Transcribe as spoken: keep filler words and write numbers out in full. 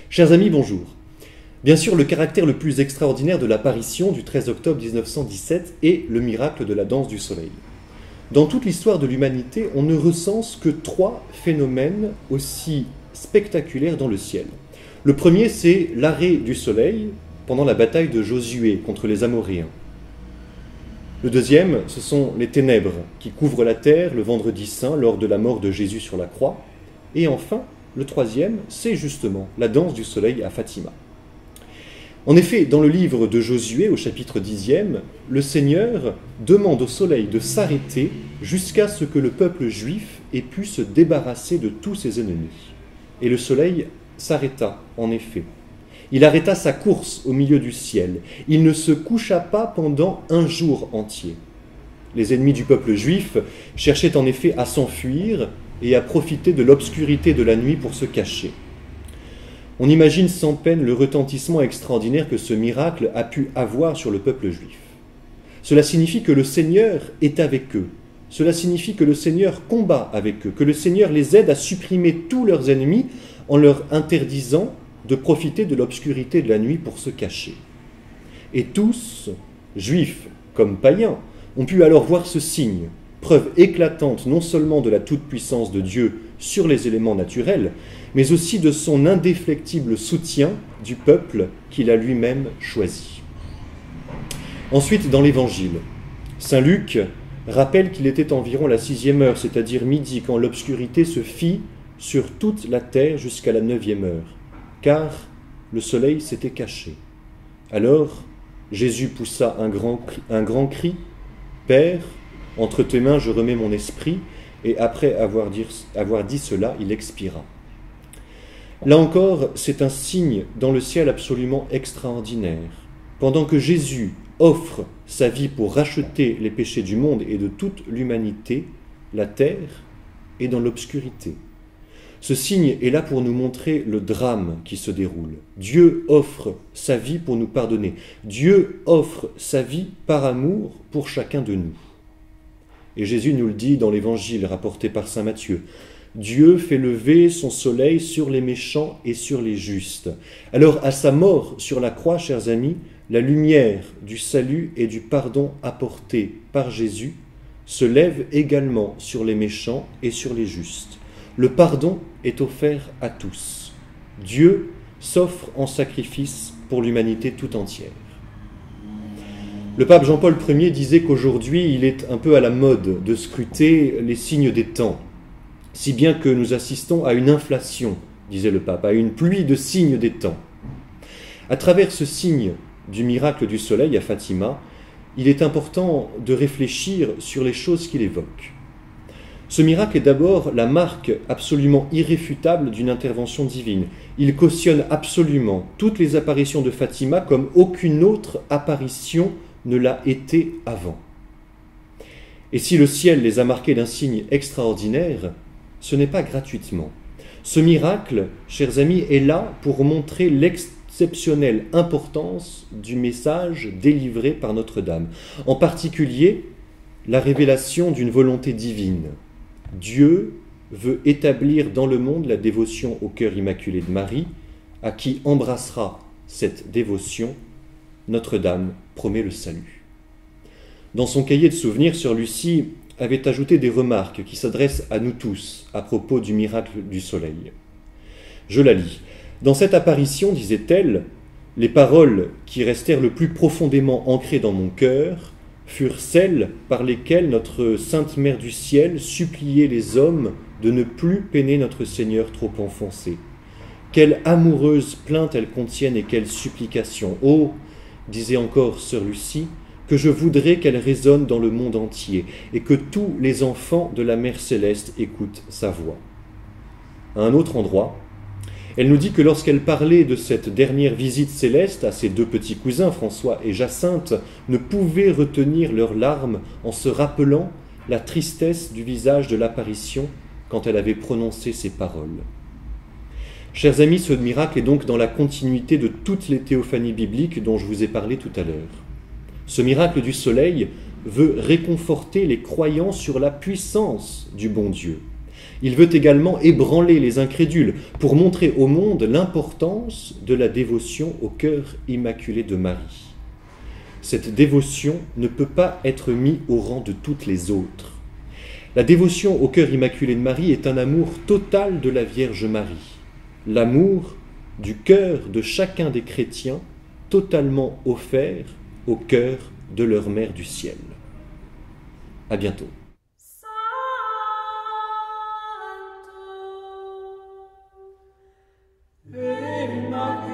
Chers amis, bonjour. Bien sûr, le caractère le plus extraordinaire de l'apparition du treize octobre mille neuf cent dix-sept est le miracle de la danse du soleil. Dans toute l'histoire de l'humanité, on ne recense que trois phénomènes aussi spectaculaires dans le ciel. Le premier, c'est l'arrêt du soleil pendant la bataille de Josué contre les Amoréens. Le deuxième, ce sont les ténèbres qui couvrent la terre le vendredi saint lors de la mort de Jésus sur la croix. Et enfin, le troisième, c'est justement la danse du soleil à Fatima. En effet, dans le livre de Josué, au chapitre dixième, le Seigneur demande au soleil de s'arrêter jusqu'à ce que le peuple juif ait pu se débarrasser de tous ses ennemis. Et le soleil s'arrêta, en effet. Il arrêta sa course au milieu du ciel. Il ne se coucha pas pendant un jour entier. Les ennemis du peuple juif cherchaient en effet à s'enfuir et à profiter de l'obscurité de la nuit pour se cacher. On imagine sans peine le retentissement extraordinaire que ce miracle a pu avoir sur le peuple juif. Cela signifie que le Seigneur est avec eux. Cela signifie que le Seigneur combat avec eux, que le Seigneur les aide à supprimer tous leurs ennemis en leur interdisant de profiter de l'obscurité de la nuit pour se cacher. Et tous, juifs comme païens, ont pu alors voir ce signe, preuve éclatante non seulement de la toute-puissance de Dieu sur les éléments naturels, mais aussi de son indéflectible soutien du peuple qu'il a lui-même choisi. Ensuite, dans l'Évangile, saint Luc rappelle qu'il était environ la sixième heure, c'est-à-dire midi, quand l'obscurité se fit sur toute la terre jusqu'à la neuvième heure, car le soleil s'était caché. Alors, Jésus poussa un grand cri, un grand cri « Père, entre tes mains je remets mon esprit », et après avoir dit, avoir dit cela, il expira. Là encore, c'est un signe dans le ciel absolument extraordinaire. Pendant que Jésus offre sa vie pour racheter les péchés du monde et de toute l'humanité, la terre est dans l'obscurité. Ce signe est là pour nous montrer le drame qui se déroule. Dieu offre sa vie pour nous pardonner. Dieu offre sa vie par amour pour chacun de nous. Et Jésus nous le dit dans l'évangile rapporté par saint Matthieu. Dieu fait lever son soleil sur les méchants et sur les justes. Alors, à sa mort sur la croix, chers amis, la lumière du salut et du pardon apporté par Jésus se lève également sur les méchants et sur les justes. Le pardon est offert à tous. Dieu s'offre en sacrifice pour l'humanité tout entière. Le pape Jean-Paul Ier disait qu'aujourd'hui, il est un peu à la mode de scruter les signes des temps, si bien que nous assistons à une inflation, disait le pape, à une pluie de signes des temps. À travers ce signe du miracle du soleil à Fatima, il est important de réfléchir sur les choses qu'il évoque. Ce miracle est d'abord la marque absolument irréfutable d'une intervention divine. Il cautionne absolument toutes les apparitions de Fatima comme aucune autre apparition ne l'a été avant. Et si le ciel les a marqués d'un signe extraordinaire, ce n'est pas gratuitement. Ce miracle, chers amis, est là pour montrer l'exceptionnelle importance du message délivré par Notre-Dame. En particulier, la révélation d'une volonté divine. Dieu veut établir dans le monde la dévotion au cœur immaculé de Marie, à qui embrassera cette dévotion. Notre-Dame promet le salut. Dans son cahier de souvenirs, sœur Lucie avait ajouté des remarques qui s'adressent à nous tous à propos du miracle du soleil. Je la lis. Dans cette apparition, disait-elle, les paroles qui restèrent le plus profondément ancrées dans mon cœur furent celles par lesquelles notre Sainte Mère du Ciel suppliait les hommes de ne plus peiner notre Seigneur trop enfoncé. Quelle amoureuse plainte elles contiennent et quelle supplication. Oh, disait encore sœur Lucie, que je voudrais qu'elle résonne dans le monde entier et que tous les enfants de la Mère Céleste écoutent sa voix. À un autre endroit, elle nous dit que lorsqu'elle parlait de cette dernière visite céleste à ses deux petits cousins, François et Jacinthe, ne pouvait retenir leurs larmes en se rappelant la tristesse du visage de l'apparition quand elle avait prononcé ces paroles. Chers amis, ce miracle est donc dans la continuité de toutes les théophanies bibliques dont je vous ai parlé tout à l'heure. Ce miracle du soleil veut réconforter les croyants sur la puissance du bon Dieu. Il veut également ébranler les incrédules pour montrer au monde l'importance de la dévotion au cœur immaculé de Marie. Cette dévotion ne peut pas être mise au rang de toutes les autres. La dévotion au cœur immaculé de Marie est un amour total de la Vierge Marie, l'amour du cœur de chacun des chrétiens totalement offert au cœur de leur Mère du ciel. À bientôt. Amen.